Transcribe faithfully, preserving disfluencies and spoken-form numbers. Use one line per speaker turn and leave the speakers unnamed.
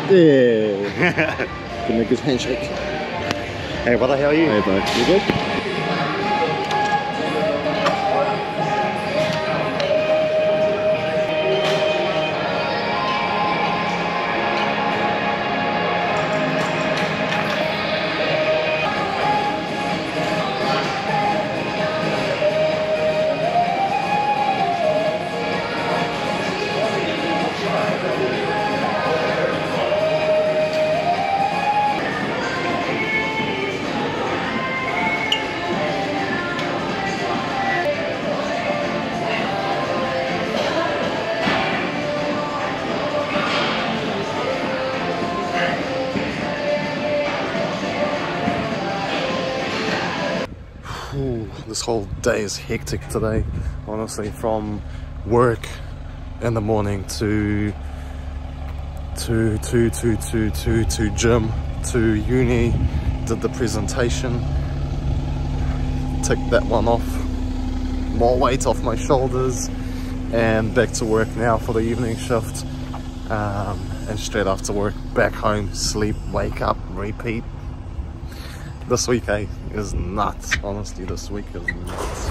Yeah. Can make his handshake.
Hey, what the hell are you?
Hey, bro. You good?
Ooh, this whole day is hectic today, honestly, from work in the morning to to to to to to to gym, to uni, did the presentation, ticked that one off, more weight off my shoulders, and back to work now for the evening shift, um, and straight after work back home, sleep, wake up, repeat. This week, eh, is nuts. Honestly, this week is nuts.